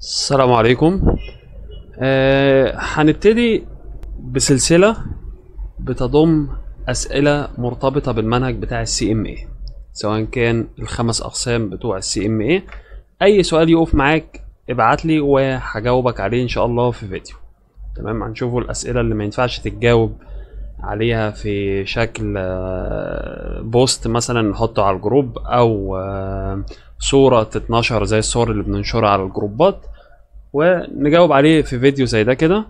السلام عليكم. هنبتدي بسلسلة بتضم أسئلة مرتبطة بالمنهج بتاع السي ام اي، سواء كان الخمس أقسام بتوع السي ام اي. أي سؤال يقف معاك ابعت لي وهجاوبك عليه إن شاء الله في فيديو. تمام، هنشوفوا الأسئلة اللي ما ينفعش تتجاوب عليها في شكل بوست مثلا نحطه على الجروب، أو صورة تتنشر زي الصور اللي بننشرها على الجروبات، ونجاوب عليه في فيديو زي ده كده.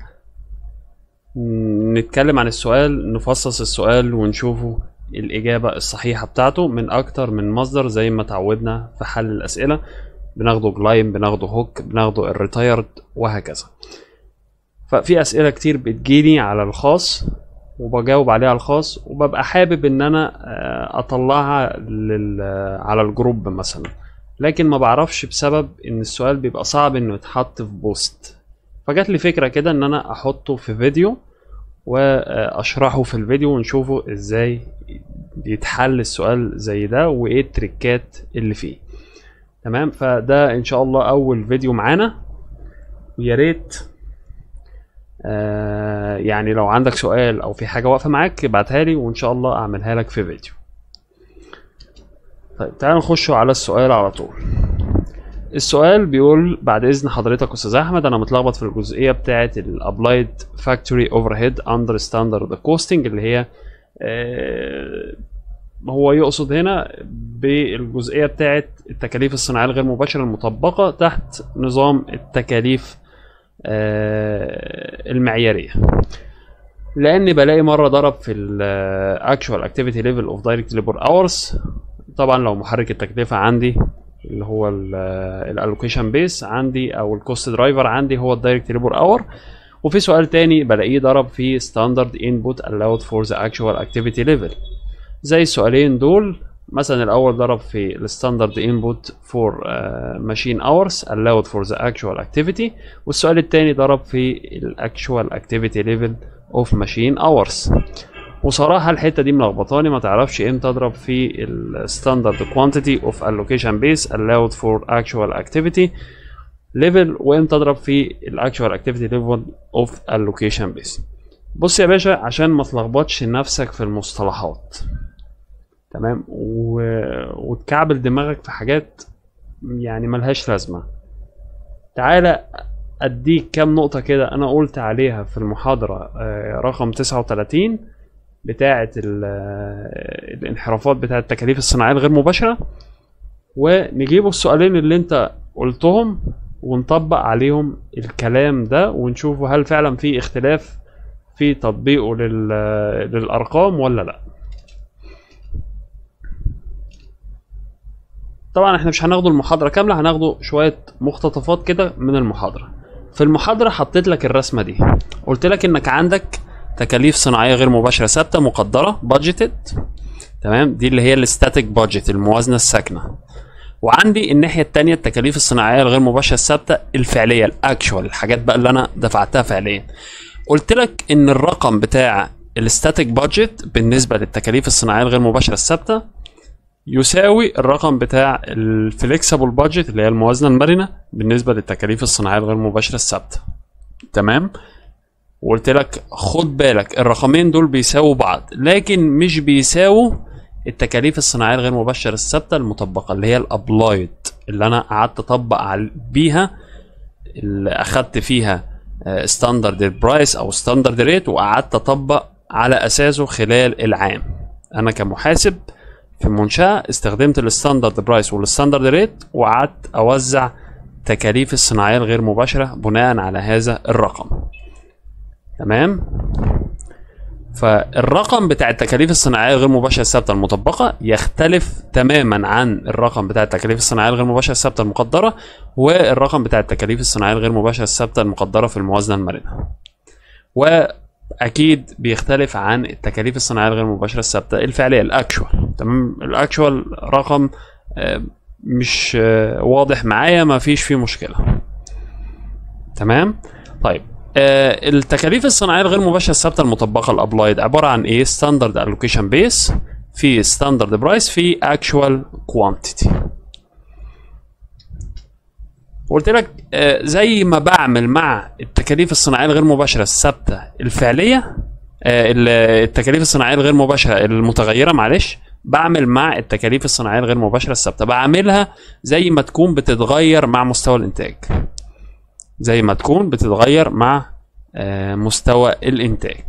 نتكلم عن السؤال، نفصص السؤال ونشوفه الإجابة الصحيحة بتاعته من أكتر من مصدر زي ما تعودنا في حل الأسئلة. بناخده جلايم، بناخده هوك، بناخده الريتايرد، وهكذا. ففي أسئلة كتير بتجيني على الخاص وبجاوب عليها على الخاص، وببقى حابب إن أنا أطلعها على الجروب مثلا، لكن ما بعرفش بسبب ان السؤال بيبقى صعب انه يتحط في بوست. فجات لي فكرة كده ان انا احطه في فيديو واشرحه في الفيديو ونشوفه ازاي بيتحل السؤال زي ده وايه التريكات اللي فيه. تمام، فده ان شاء الله اول فيديو معانا، ويا ريت يعني لو عندك سؤال او في حاجة واقفة معاك ابعتها لي وان شاء الله اعملها لك في فيديو. طيب تعالوا نخش على السؤال على طول. السؤال بيقول: بعد اذن حضرتك استاذ احمد، انا متلخبط في الجزئيه بتاعه الابلايد فاكتوري اوفر هيد اندر ستاندرد كوستنج، اللي هي هو يقصد هنا بالجزئيه بتاعه التكاليف الصناعيه الغير مباشره المطبقه تحت نظام التكاليف المعياريه. لاني بلاقي مره ضرب في الاكشوال اكتيفيتي ليفل اوف دايركت ليبر اورز، طبعا لو محرك التكلفه عندي اللي هو الالوكيشن بيس عندي او الكوست درايفر عندي هو الدايركت ليبر اور. وفي سؤال تاني بلاقيه ضرب في ستاندرد انبوت allowed for the actual activity level. زي السؤالين دول، مثلا الاول ضرب في الستاندرد انبوت for machine hours allowed for the actual activity، والسؤال التاني ضرب في actual activity level of machine hours. وصراحة الحتة دي ملخبطاني، ما تعرفش امتى اضرب في الستاندرد quantity of allocation base allowed for actual activity level، وامتى اضرب في actual activity level of allocation base. بص يا باشا، عشان ما تلخبطش نفسك في المصطلحات، تمام، وتكعبل دماغك في حاجات يعني ملهاش لازمة. تعالى اديك كام نقطة كده انا قلت عليها في المحاضرة رقم 39 بتاعة الانحرافات بتاعة التكاليف الصناعية الغير مباشرة، ونجيبوا السؤالين اللي انت قلتهم ونطبق عليهم الكلام ده ونشوفوا هل فعلا في اختلاف في تطبيقه للأرقام ولا لا. طبعا احنا مش هناخده المحاضرة كاملة، هناخده شوية مقتطفات كده من المحاضرة. في المحاضرة حطيت لك الرسمة دي، قلت لك انك عندك تكاليف صناعيه غير مباشره ثابته مقدره بادجيتد، تمام، دي اللي هي الستاتيك بادجت الموازنه الساكنه. وعندي الناحيه الثانيه التكاليف الصناعيه الغير مباشره الثابته الفعليه الاكشوال، الحاجات بقى اللي انا دفعتها فعليا. قلت لك ان الرقم بتاع الستاتيك بادجت بالنسبه للتكاليف الصناعيه الغير مباشره الثابته يساوي الرقم بتاع الفليكسبل بادجت اللي هي الموازنه المرنه بالنسبه للتكاليف الصناعيه الغير مباشره الثابته. تمام، وقلت لك خد بالك الرقمين دول بيساووا بعض، لكن مش بيساووا التكاليف الصناعيه الغير مباشره الثابته المطبقه اللي هي الابلايد، اللي انا قعدت اطبق بيها، اللي اخدت فيها ستاندرد برايس او ستاندرد ريت وقعدت اطبق على اساسه خلال العام. انا كمحاسب في المنشاه استخدمت الستاندرد برايس والستاندرد ريت وقعدت اوزع تكاليف الصناعيه الغير مباشره بناء على هذا الرقم. تمام، فالرقم بتاع التكاليف الصناعيه الغير مباشره الثابته المطبقه يختلف تماما عن الرقم بتاع التكاليف الصناعيه الغير مباشره الثابته المقدره، والرقم بتاع التكاليف الصناعيه الغير مباشره الثابته المقدره في الموازنه المرنه. واكيد بيختلف عن التكاليف الصناعيه الغير مباشره الثابته الفعليه الاكشوال. تمام، الاكشوال رقم مش واضح معايا، ما فيش فيه مشكله. تمام، طيب التكاليف الصناعيه الغير مباشره الثابته المطبقه الابلايد عباره عن ايه؟ ستاندرد الوكيشن بيس في ستاندرد برايس في اكشوال كوانتيتي. وقلت لك زي ما بعمل مع التكاليف الصناعيه الغير مباشره الثابته الفعليه، التكاليف الصناعيه الغير مباشره المتغيره، معلش، بعمل مع التكاليف الصناعيه الغير مباشره الثابته، بعملها زي ما تكون بتتغير مع مستوى الانتاج، زي ما تكون بتتغير مع مستوى الانتاج.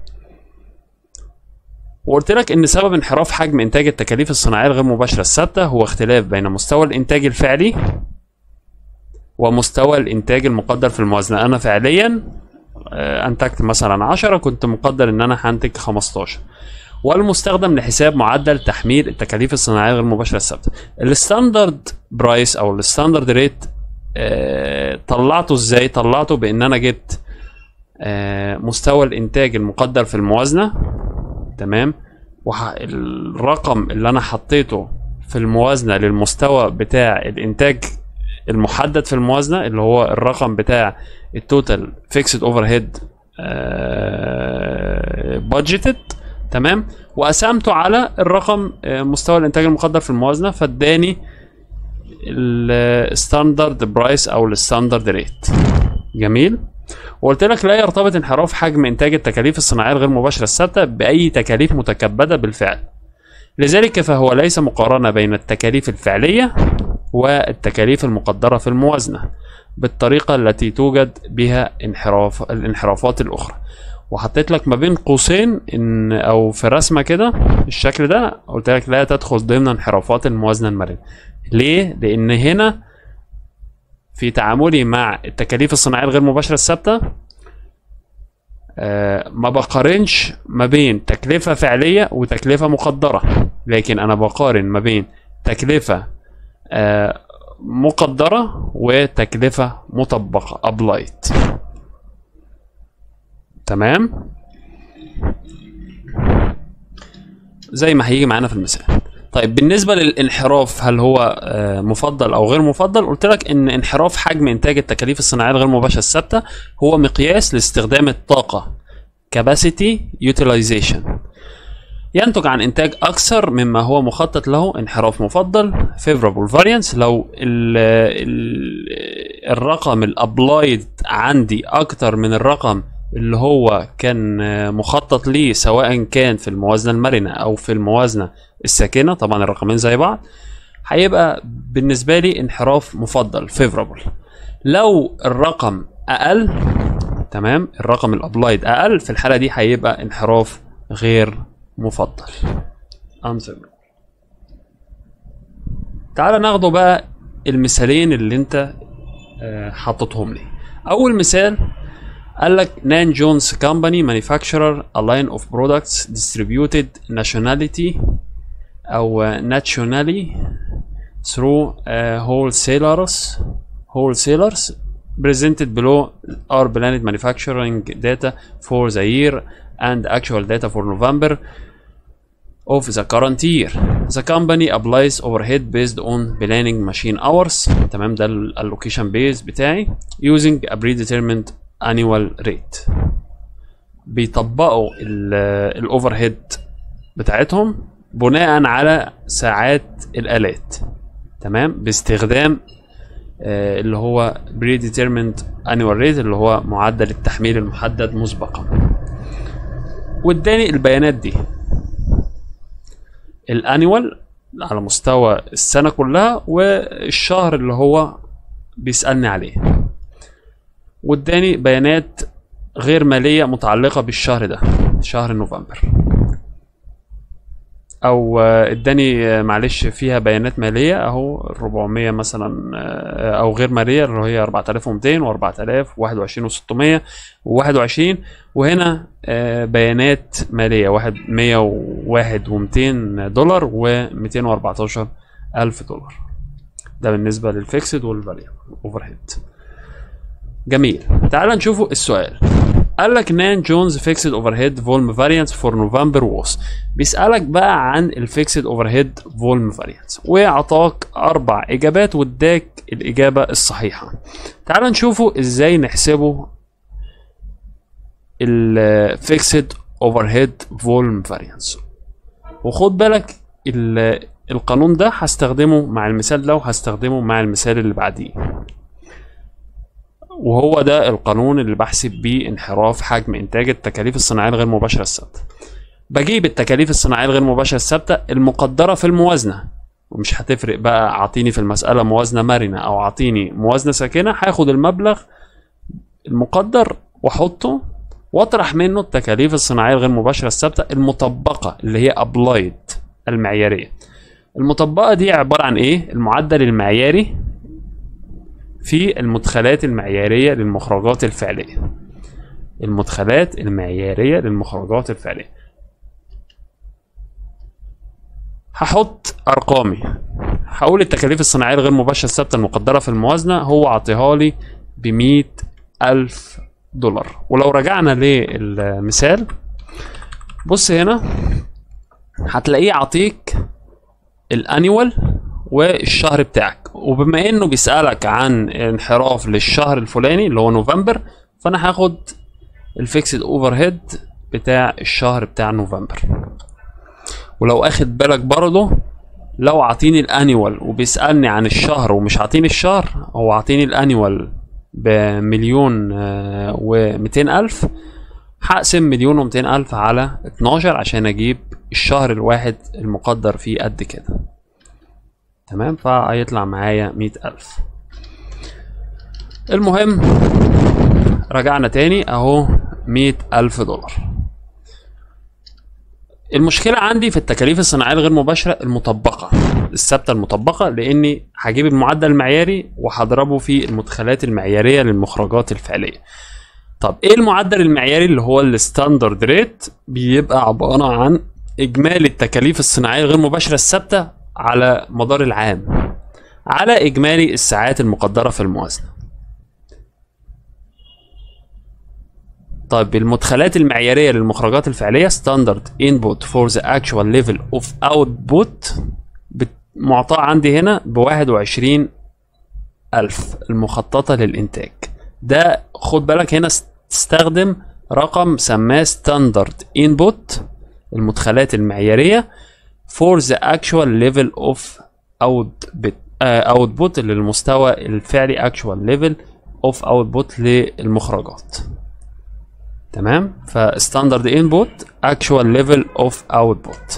وقلت لك ان سبب انحراف حجم انتاج التكاليف الصناعيه الغير مباشره الثابته هو اختلاف بين مستوى الانتاج الفعلي ومستوى الانتاج المقدر في الموازنه. انا فعليا انتجت مثلا 10، كنت مقدر ان انا هنتج 15، والمستخدم لحساب معدل تحميل التكاليف الصناعيه غير مباشره الثابته. الستاندرد برايس او الستاندرد ريت طلعته ازاي؟ طلعته بان انا جبت مستوى الانتاج المقدر في الموازنه، تمام، الرقم اللي انا حطيته في الموازنه للمستوى بتاع الانتاج المحدد في الموازنه، اللي هو الرقم بتاع التوتال فيكسد اوفر هيد بادجيتد، تمام، وقسمته على الرقم مستوى الانتاج المقدر في الموازنه، فاداني الستاندرد برايس او الستاندرد ريت. جميل. وقلت لك لا يرتبط انحراف حجم انتاج التكاليف الصناعيه الغير مباشره الثابته باي تكاليف متكبده بالفعل، لذلك فهو ليس مقارنه بين التكاليف الفعليه والتكاليف المقدره في الموازنه بالطريقه التي توجد بها الانحرافات الاخرى. وحطيت لك ما بين قوسين ان او في رسمه كده الشكل ده، قلت لك لا تدخل ضمن انحرافات الموازنه الماليه. ليه؟ لان هنا في تعاملي مع التكاليف الصناعيه الغير مباشره الثابته ما بقارنش ما بين تكلفه فعليه وتكلفه مقدره، لكن انا بقارن ما بين تكلفه مقدره وتكلفه مطبقه ابلايت. تمام، زي ما هيجي معانا في المثال. طيب بالنسبه للانحراف، هل هو مفضل او غير مفضل؟ قلت لك ان انحراف حجم انتاج التكاليف الصناعيه الغير مباشره الثابته هو مقياس لاستخدام الطاقه capacity utilization، ينتج عن انتاج اكثر مما هو مخطط له. انحراف مفضل favorable variance لو الرقم الابلايد عندي اكتر من الرقم اللي هو كان مخطط ليه، سواء كان في الموازنه المرنه او في الموازنه الساكنه، طبعا الرقمين زي بعض، هيبقى بالنسبه لي انحراف مفضل favorable. لو الرقم اقل، تمام، الرقم الابلايد اقل، في الحاله دي هيبقى انحراف غير مفضل unfavorable. تعال ناخده بقى المثالين اللي انت حطيتهم لي. اول مثال قال لك نان جونز كومباني manufacturer a line of products distributed nationality او nationally through wholesalers presented below are planned manufacturing data for the year and actual data for November of the current year. The company applies overhead based on planning machine hours، تمام، ده allocation base بتاعي using a predetermined annual rate. بيطبقوا الاوفرهيد بتاعتهم بناء على ساعات الالات، تمام، باستخدام اللي هو predetermined annual rate اللي هو معدل التحميل المحدد مسبقا. واداني البيانات دي الانيوال على مستوى السنه كلها والشهر اللي هو بيسالني عليه، واداني بيانات غير ماليه متعلقه بالشهر ده، شهر نوفمبر، او اداني معلش فيها بيانات ماليه اهو 400 مثلا، او غير ماليه اللي هي 4200 و4000 و21 و600 و21، وهنا بيانات ماليه 101 و200 دولار و214 الف دولار. ده بالنسبه للفيكسد والفاريبل اوفر هيد. جميل. تعال نشوفوا السؤال. قال لك نان جونز فيكسد اوفر هيد فولم فاريانس فور نوفمبر ووس. بيسالك بقى عن الفيكسد اوفر هيد فولم فاريانس، واعطاك 4 اجابات واداك الاجابه الصحيحه. تعال نشوفوا ازاي نحسبه الفيكسد اوفر هيد فولم فاريانس. وخد بالك القانون ده هستخدمه مع المثال ده وهستخدمه مع المثال اللي بعديه. وهو ده القانون اللي بحسب بيه انحراف حجم انتاج التكاليف الصناعيه الغير مباشره الثابته. بجيب التكاليف الصناعيه الغير مباشره الثابته المقدره في الموازنه، ومش هتفرق بقى اعطيني في المساله موازنه مرنه او اعطيني موازنه ساكنه، هاخد المبلغ المقدر واحطه واطرح منه التكاليف الصناعيه الغير مباشره الثابته المطبقه اللي هي ابلايد المعياريه. المطبقه دي عباره عن ايه؟ المعدل المعياري في المدخلات المعياريه للمخرجات الفعليه. المدخلات المعياريه للمخرجات الفعليه. هحط ارقامي، هقول التكاليف الصناعيه الغير مباشره الثابته المقدره في الموازنه هو عطيها لي ب$100,000. ولو رجعنا للمثال بص هنا هتلاقيه عطيك الانيوال والشهر بتاعك، وبما انه بيسألك عن انحراف للشهر الفلاني اللي هو نوفمبر، فانا هاخد الفيكسد اوفر هيد بتاع الشهر بتاع نوفمبر. ولو اخد بالك برضه لو عطيني الانيوال وبيسألني عن الشهر ومش عطيني الشهر، هو عطيني الانيوال ب1,200,000، هقسم 1,200,000 على 12 عشان اجيب الشهر الواحد المقدر فيه قد كده. تمام، فهيطلع معايا 100,000. المهم رجعنا تاني اهو $100,000. المشكلة عندي في التكاليف الصناعية الغير مباشرة المطبقة الثابتة المطبقة، لاني هجيب المعدل المعياري وهضربه في المدخلات المعيارية للمخرجات الفعلية. طب ايه المعدل المعياري اللي هو الستاندرد ريت؟ بيبقى عبارة عن اجمالي التكاليف الصناعية الغير مباشرة الثابتة على مدار العام على اجمالي الساعات المقدرة في الموازنة. طيب المدخلات المعيارية للمخرجات الفعلية standard input for the actual level of output معطاة عندي هنا ب21,000 المخططة للإنتاج. ده خد بالك هنا تستخدم رقم سماه standard input المدخلات المعيارية for the actual level of output للمستوى الفعلي actual level of output للمخرجات. تمام، فستاندرد انبوت اكشوال ليفل اوف اوتبوت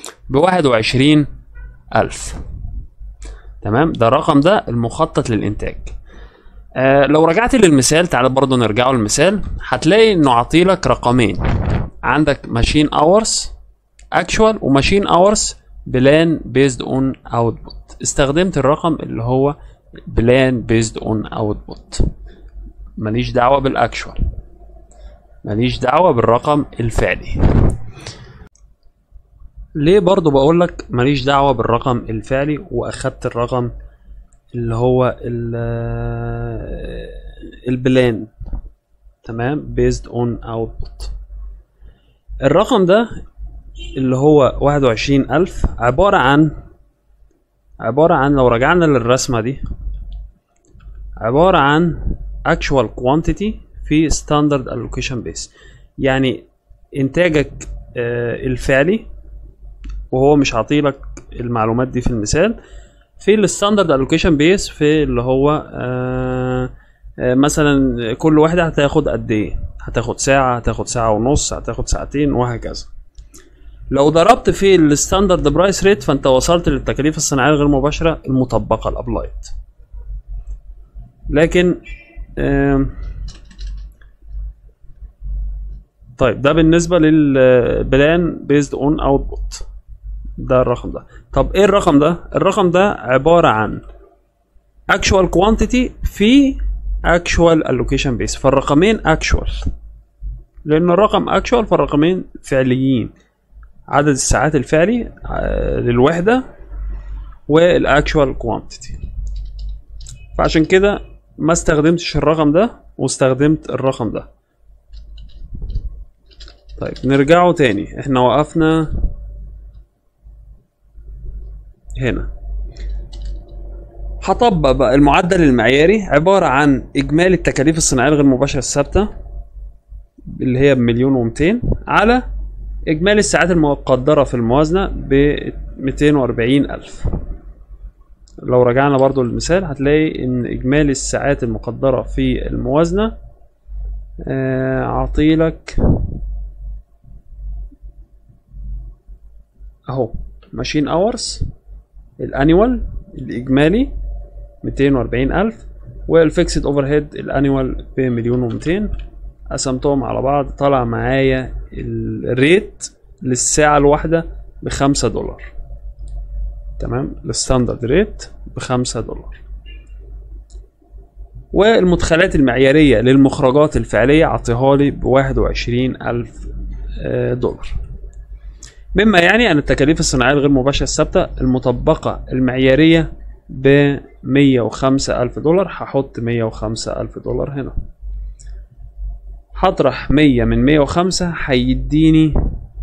ب21,000. تمام، ده الرقم ده المخطط للانتاج. لو رجعت للمثال، تعال برضو نرجعه للمثال، هتلاقي انه عطيلك رقمين، عندك ماشين اورز اكشوال وماشين اورز بلان بيزد اون اوتبوت. استخدمت الرقم اللي هو بلان بيزد اون اوتبوت، ماليش دعوه بالاكشوال، ماليش دعوة بالرقم الفعلي. ليه برضو بقولك ماليش دعوة بالرقم الفعلي واخدت الرقم اللي هو البلان؟ تمام، based on output. الرقم ده اللي هو 21,000 عبارة عن لو رجعنا للرسمة دي عبارة عن actual quantity في ستاندرد allocation بيس، يعني انتاجك الفعلي، وهو مش عاطيلك المعلومات دي في المثال، في الستاندرد allocation بيس في اللي هو مثلا كل واحدة هتاخد قد ايه، هتاخد ساعة، هتاخد ساعة ونص، هتاخد ساعتين، وهكذا. لو ضربت في الستاندرد برايس ريت فانت وصلت للتكاليف الصناعية الغير مباشرة المطبقة الابلايد. لكن طيب ده بالنسبة للبلان بيزد اون اوتبوت، ده الرقم ده. طب ايه الرقم ده؟ الرقم ده عبارة عن actual quantity في actual allocation base، فالرقمين actual، لان الرقم actual فالرقمين فعليين، عدد الساعات الفعلي للوحدة والاكشوال quantity. فعشان كده ما استخدمتش الرقم ده واستخدمت الرقم ده. طيب نرجعه تاني، احنا وقفنا هنا. هطبق بقى المعدل المعياري عبارة عن اجمالي التكاليف الصناعية الغير مباشرة الثابتة اللي هي ب1,200,000 على اجمالي الساعات المقدرة في الموازنة ب240,000. لو رجعنا برضو للمثال هتلاقي ان اجمالي الساعات المقدرة في الموازنة عطيلك اهو ماشين اورز الانيوال الاجمالي 240,000 والفيكسد اوفر هيد الانيوال ب1,200,000. قسمتهم على بعض طلع معايا الريت للساعة الواحدة ب$5. تمام، الستاندرد ريت ب$5. والمدخلات المعيارية للمخرجات الفعلية عطيهالي ب$21,000. مما يعني أن التكاليف الصناعية الغير مباشرة الثابتة المطبقة المعيارية ب$105,000. هحط $105,000 هنا، هطرح 100 من 105 هيديني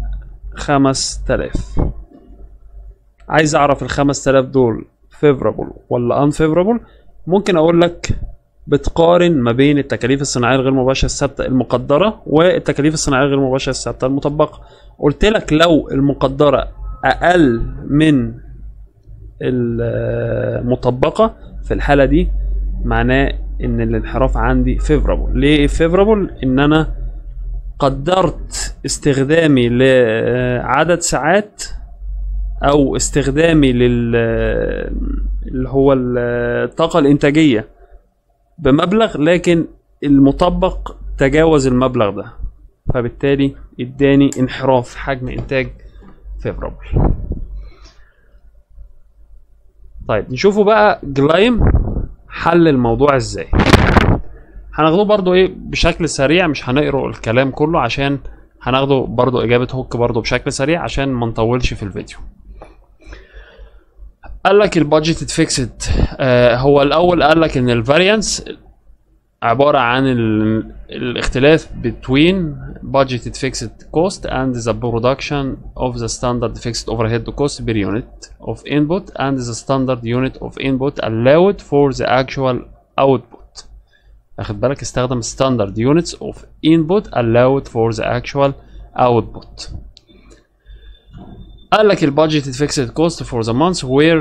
5000. عايز اعرف ال5000 دول favorable ولا unfavorable. ممكن اقول لك بتقارن ما بين التكاليف الصناعية الغير مباشرة الثابتة المقدرة والتكاليف الصناعية الغير مباشرة الثابتة المطبقة. قلت لك لو المقدرة اقل من المطبقة في الحالة دي معناه ان الانحراف عندي favorable. ليه favorable؟ ان انا قدرت استخدامي لعدد ساعات او استخدامي اللي هو الطاقة الانتاجية بمبلغ، لكن المطبق تجاوز المبلغ ده، فبالتالي اداني انحراف حجم انتاج favorable. طيب نشوفوا بقى جلايم حل الموضوع ازاي. هناخده برضو ايه بشكل سريع، مش هنقرأ الكلام كله عشان هناخده برضو اجابة هوك برضو بشكل سريع عشان ما نطولش في الفيديو. قال لك البادجيتد فيكسد، هو الاول قال لك ان الفاريانس عبارة عن الاختلاف between budgeted fixed cost and the production of the standard fixed overhead cost per unit of input and the standard unit of input allowed for the actual output. اخد بالك استخدم standard units of input allowed for the actual output. قال لك budgeted fixed cost for the month were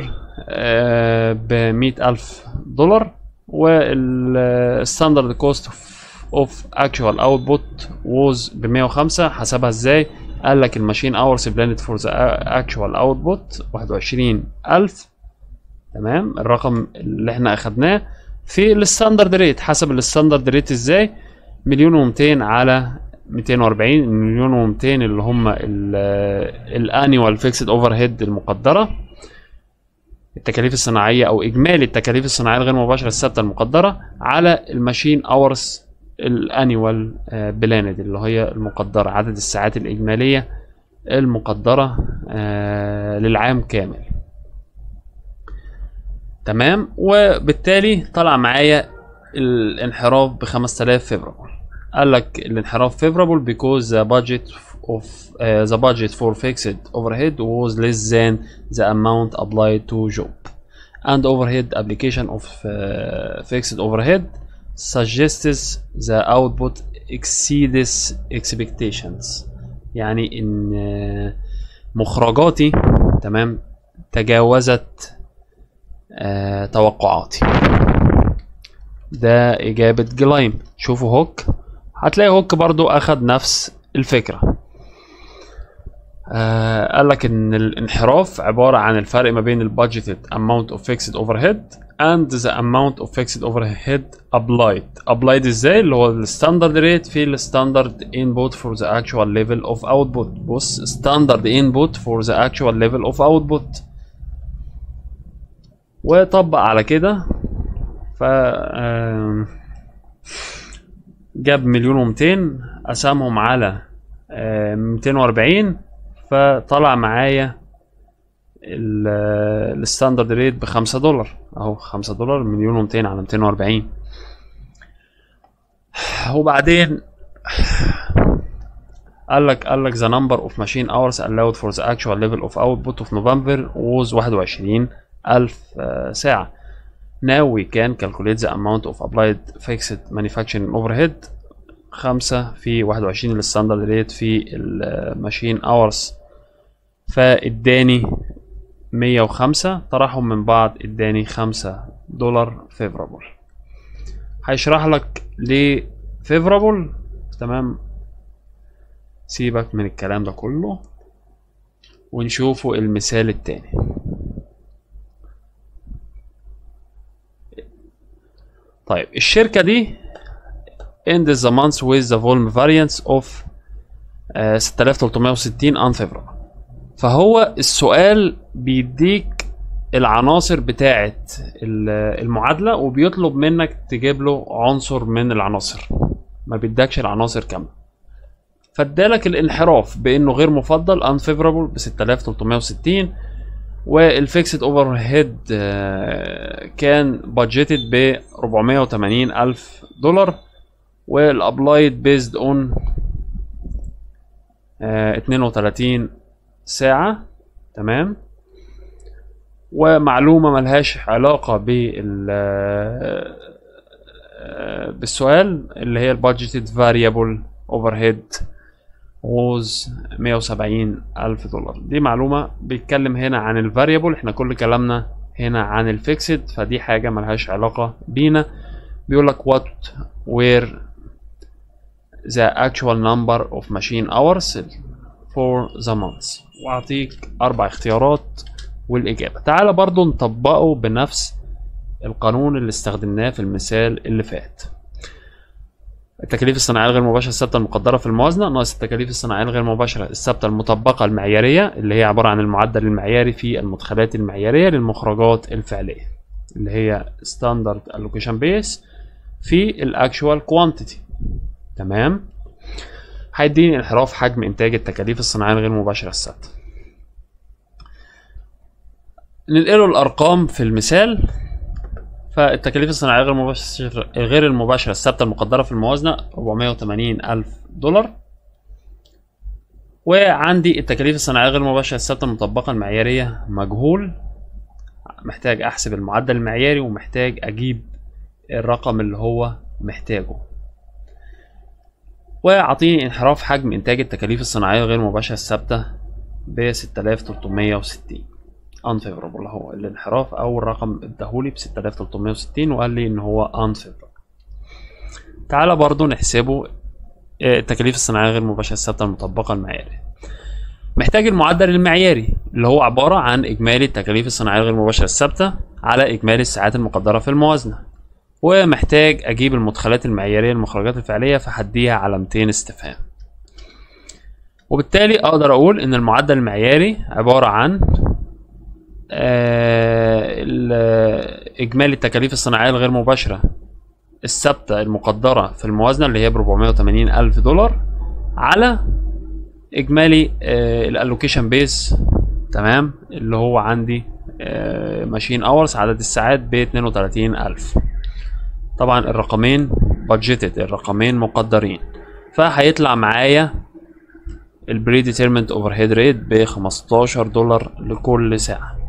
ب$100,000 والستاندرد كوست اوف اكشوال اوتبوت ووز ب105. حسبها ازاي؟ قال لك الماشين اورز بلانت فور ذا اكشوال اوتبوت 21,000. تمام، الرقم اللي احنا اخدناه في الستاندرد ريت. حسب الستاندرد ريت ازاي؟ 1,200,000 على 240. 1,200,000 اللي هم الانيوال فيكسد اوفر هيد المقدره، التكاليف الصناعيه او اجمالي التكاليف الصناعيه الغير مباشره الثابته المقدره، على الماشين اورز الانيوال بلاند اللي هي المقدره، عدد الساعات الاجماليه المقدره للعام كامل. تمام، وبالتالي طلع معايا الانحراف ب5000 favorable. قال لك الانحراف favorable because the budget for fixed overhead was less than the amount applied to job and overhead application of fixed overhead suggests the output exceeds expectations. يعني ان مخرجاتي تمام تجاوزت توقعاتي. ده اجابة جلايم. شوفوا هوك، هتلاقي هوك برضو اخد نفس الفكرة. قال لك ان الانحراف عبارة عن الفرق ما بين البادجيتد amount of fixed overhead and the amount of fixed overhead applied ازاي؟ اللي هو الستاندرد ريت في الستاندرد input for the actual level of output. بص standard input for the actual level of output، وطبق على كده ف جاب 1,200,000 قسمهم على 240 فطلع معايا الستاندرد ريت ب$5 اهو. $5 1,200,000 على 240. وبعدين قال لك the number of machine hours allowed for the actual level of output of November was 21,000 ساعة. Now we can calculate the amount of applied fixed manufacturing overhead 5 في 21 الستاندرد ريت في الماشين اورز، فاداني 105 طرحهم من بعض اداني $5 فيفرابل. هيشرح لك ليه فيفرابل. تمام، سيبك من الكلام ده كله ونشوفوا المثال التاني. طيب الشركة دي end the month with the volume variance of 6360 unfavorable. فهو السؤال بيديك العناصر بتاعة المعادلة وبيطلب منك تجيب له عنصر من العناصر، ما بيدكش العناصر كاملة. فادالك الانحراف بانه غير مفضل unfavorable ب 6360، والفيكسد اوفر هيد كان بادجيتد ب $480,000، والابلايد بيزد اون 32 ساعة. تمام، ومعلومة ملهاش علاقة بالسؤال اللي هي البادجيتد فاريبل اوفر هيد was $170,000. دي معلومة بيتكلم هنا عن الفاريبل، احنا كل كلامنا هنا عن الفيكسد، فدي حاجة ملهاش علاقة بينا. بيقولك what were the actual number of machine hours for the month، واعطيك 4 اختيارات والإجابة. تعال برضو نطبقه بنفس القانون اللي استخدمناه في المثال اللي فات. التكاليف الصناعية الغير مباشرة الثابتة المقدرة في الموازنة ناقص التكاليف الصناعية الغير مباشرة الثابتة المطبقة المعيارية، اللي هي عبارة عن المعدل المعياري في المدخلات المعيارية للمخرجات الفعلية، اللي هي Standard Allocation Base في الأكشوال كوانتيتي. تمام، هيديني انحراف حجم إنتاج التكاليف الصناعية الغير مباشرة الثابتة. ننقله الأرقام في المثال. فالتكاليف الصناعية غير المباشرة الثابتة المقدرة في الموازنة $480,000، وعندي التكاليف الصناعية غير المباشرة الثابتة المطبقة المعيارية مجهول. محتاج أحسب المعدل المعياري ومحتاج أجيب الرقم اللي هو محتاجه. وأعطيني انحراف حجم إنتاج التكاليف الصناعية غير مباشرة الثابتة ب 6360 unfavorable. هو الانحراف او الرقم اداهولي ب 6360 وقال لي ان هو unfavorable. تعالى برضو نحسبه التكاليف الصناعية غير مباشرة الثابتة المطبقة المعياري. محتاج المعدل المعياري اللي هو عبارة عن اجمالي التكاليف الصناعية غير مباشرة الثابتة على اجمالي الساعات المقدرة في الموازنة، ومحتاج اجيب المدخلات المعيارية للمخرجات الفعلية فهديها علامتين استفهام. وبالتالي اقدر اقول ان المعدل المعياري عبارة عن اجمالي التكاليف الصناعية الغير مباشرة الثابتة المقدرة في الموازنة اللي هي ب $480,000 على اجمالي الالوكيشن بيز. تمام، اللي هو عندي ماشين اورز عدد الساعات ب 32,000. طبعا الرقمين بادجيتد، الرقمين مقدرين، فهيطلع معايا البري ديترمنت اوفر هيد ريت ب $15 لكل ساعة.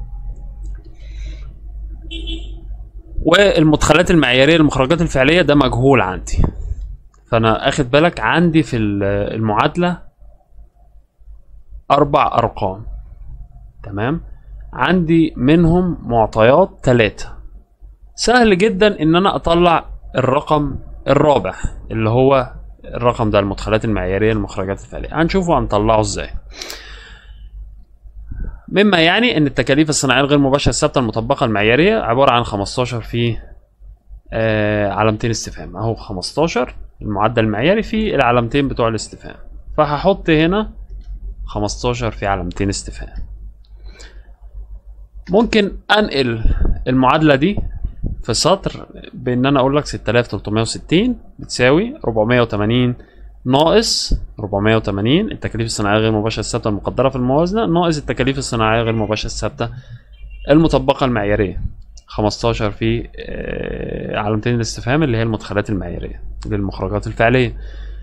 والمدخلات المعيارية للمخرجات الفعلية ده مجهول عندي، فأنا أخد بالك عندي في المعادلة 4 أرقام. تمام، عندي منهم معطيات 3. سهل جدا إن أنا أطلع الرقم الرابع اللي هو الرقم ده المدخلات المعيارية للمخرجات الفعلية. هنشوفه هنطلعه إزاي. مما يعني ان التكاليف الصناعية الغير مباشرة الثابتة المطبقة المعيارية عبارة عن 15 في علامتين استفهام. اهو 15 المعدل المعياري في العلامتين بتوع الاستفهام، فهحط هنا 15 في علامتين استفهام. ممكن انقل المعادلة دي في سطر بان انا اقول لك 6360 بتساوي 480 ناقص 480 التكاليف الصناعية غير مباشرة الثابتة المقدرة في الموازنة ناقص التكاليف الصناعية غير مباشرة الثابتة المطبقة المعيارية. 15 في علامتين الاستفهام اللي هي المدخلات المعيارية للمخرجات الفعلية.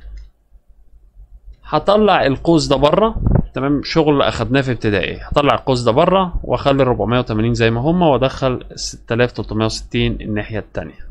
هطلع القوس ده بره. تمام، شغل اخدناه في ابتدائي. هطلع القوس ده بره واخلي 480 زي ما هما وادخل 6360 الناحية التانية.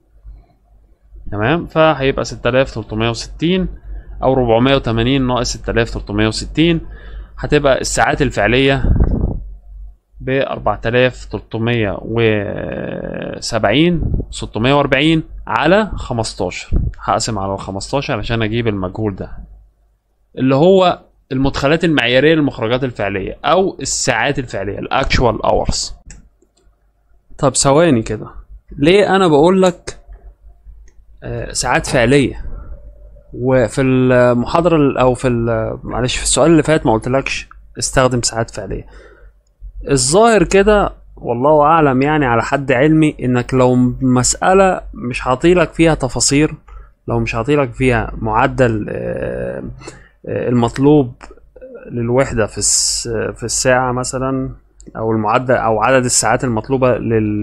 تمام، فهيبقى 6360 او 480 ناقص 6360 هتبقى الساعات الفعلية ب4370 640 على 15. هقسم على 15 عشان اجيب المجهول ده اللي هو المدخلات المعيارية للمخرجات الفعلية او الساعات الفعلية الاكشوال اورز. طب ثواني كده، ليه انا بقول لك ساعات فعلية وفي المحاضرة او معلش في السؤال اللي فات ما قلتلكش استخدم ساعات فعلية؟ الظاهر كده والله اعلم يعني على حد علمي انك لو مسألة مش هعطيلك فيها تفاصيل، لو مش هعطيلك فيها معدل المطلوب للوحدة في الساعة مثلا، او المعدل او عدد الساعات المطلوبة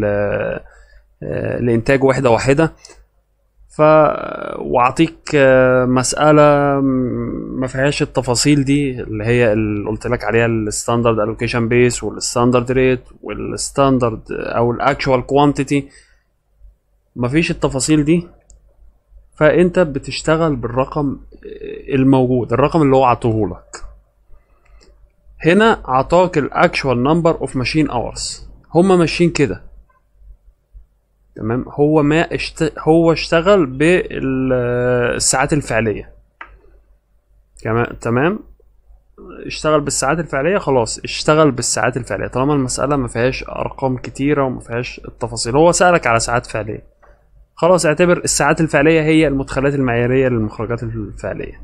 لإنتاج وحدة واحدة، واعطيك مسألة ما فيهاش التفاصيل دي اللي هي اللي قلت لك عليها الستاندرد الوكيشن بيس والستاندرد ريت والستاندرد او الاكشوال كوانتيتي، ما فيش التفاصيل دي، فانت بتشتغل بالرقم الموجود، الرقم اللي هو عطوهولك. هنا عطاك الاكشوال نمبر اوف ماشين اورز، هما ماشيين كده تمام. هو اشتغل بالساعات الفعلية تمام، اشتغل بالساعات الفعلية، خلاص اشتغل بالساعات الفعلية طالما المسألة ما فيهاش ارقام كتيرة وما فيهاش التفاصيل. هو سألك على ساعات فعلية، خلاص اعتبر الساعات الفعلية هي المدخلات المعيارية للمخرجات الفعلية.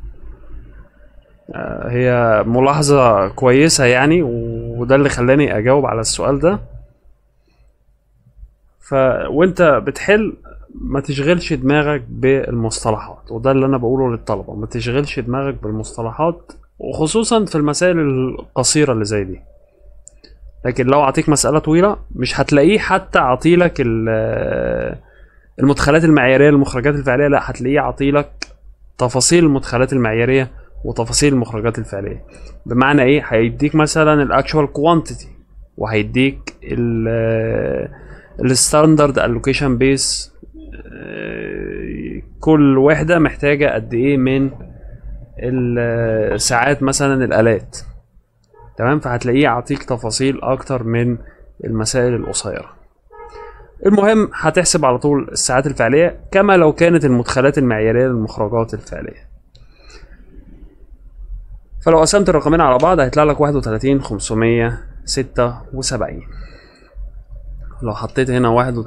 هي ملاحظة كويسة يعني، وده اللي خلاني اجاوب على السؤال ده. وانت بتحل ما تشغلش دماغك بالمصطلحات، وده اللي انا بقوله للطلبة، ما تشغلش دماغك بالمصطلحات وخصوصا في المسائل القصيرة اللي زي دي. لكن لو اعطيك مسألة طويلة مش هتلاقيه حتى عطيلك المدخلات المعيارية للمخرجات الفعلية، لا هتلاقيه عطيلك تفاصيل المدخلات المعيارية وتفاصيل المخرجات الفعلية. بمعنى ايه؟ هيديك مثلا الاكشوال كوانتيتي، وهيديك الستاندرد الوكيشن بيس، كل وحدة محتاجة قد ايه من الساعات مثلا الالات تمام، فهتلاقيه يعطيك تفاصيل اكتر من المسائل القصيرة. المهم هتحسب على طول الساعات الفعلية كما لو كانت المدخلات المعيارية للمخرجات الفعلية. فلو قسمت الرقمين على بعض هيطلع لك 31,576. لو حطيت هنا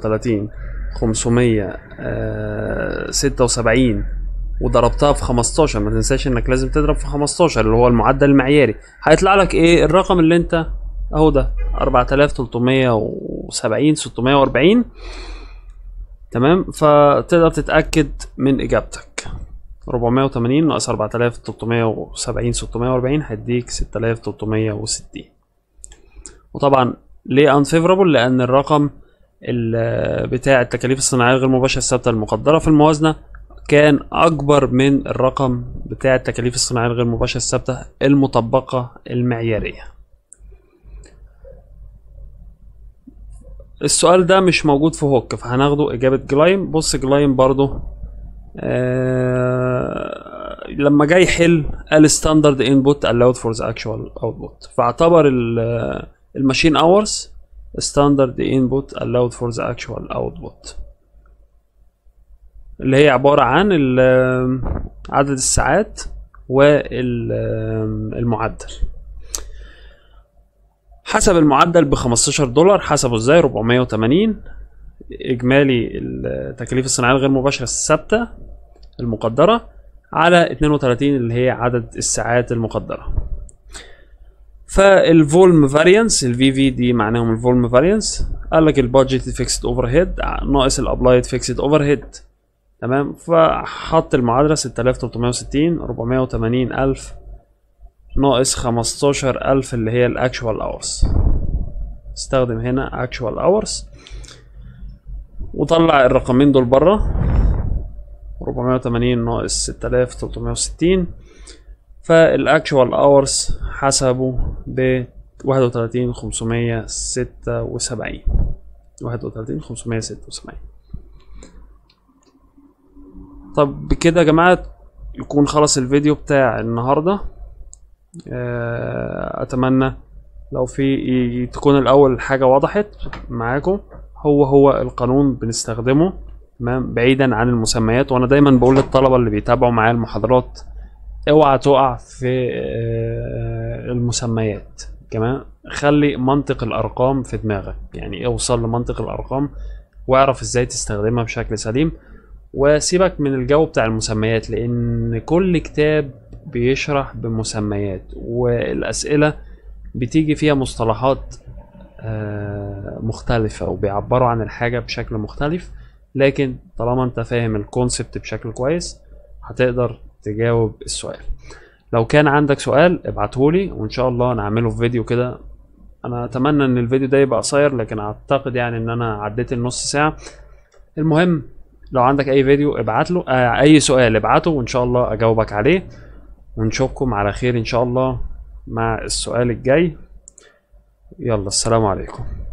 31,576 وضربتها في 15، ما تنساش انك لازم تضرب في 15 اللي هو المعدل المعياري، هيطلع لك ايه الرقم اللي انت اهو ده 4370 640 تمام. فتقدر تتأكد من اجابتك، 480 ناقص 4370 640 هيديك 6360. وطبعا ليه unfavorable؟ لان الرقم بتاع التكاليف الصناعية غير مباشرة الثابتة المقدرة في الموازنة كان اكبر من الرقم بتاع التكاليف الصناعية غير مباشرة الثابتة المطبقة المعيارية. السؤال ده مش موجود في هوك، فهناخده اجابة جلايم. بص جلايم برضو لما جاي يحل قال standard input allowed for the actual output، فاعتبر الماشين hours standard input allowed for the actual output اللي هي عبارة عن عدد الساعات والمعدل. حسب المعدل ب$15. حسبه ازاي؟ 480 اجمالي التكاليف الصناعية الغير مباشرة الثابتة المقدرة على 32 اللي هي عدد الساعات المقدرة. فالفولم فاريانس الفي في دي معناهم الفولم فاريانس، قال لك البادجت فيكسد اوفر هيد ناقص الابلايد فيكسد اوفر هيد تمام. فحط المعادلة 6360 480,000 ناقص 15,000 اللي هي الاكشوال اورز، استخدم هنا اكشوال اورز وطلع الرقمين دول بره، 480 ناقص 6360. فالاكشوال اورز حسبوا ب 31,576 31,576. طب بكده يا جماعة يكون خلص الفيديو بتاع النهاردة. اتمنى لو في تكون الاول حاجة وضحت معاكم. هو القانون بنستخدمه تمام بعيدا عن المسميات. وانا دايما بقول للطلبة اللي بيتابعوا معايا المحاضرات اوعى تقع في المسميات. كمان خلي منطق الارقام في دماغك، يعني اوصل لمنطق الارقام واعرف ازاي تستخدمها بشكل سليم، وسيبك من الجو بتاع المسميات، لان كل كتاب بيشرح بمسميات والاسئلة بتيجي فيها مصطلحات مختلفة وبيعبروا عن الحاجة بشكل مختلف. لكن طالما انت فاهم الكونسبت بشكل كويس هتقدر تجاوب السؤال. لو كان عندك سؤال ابعتهولي وان شاء الله نعمله في فيديو كده. انا اتمنى ان الفيديو ده يبقى قصير، لكن اعتقد يعني ان انا عديت النص ساعة. المهم لو عندك اي فيديو ابعت له اي سؤال ابعته وان شاء الله اجاوبك عليه. ونشوفكم على خير ان شاء الله مع السؤال الجاي. يلا السلام عليكم.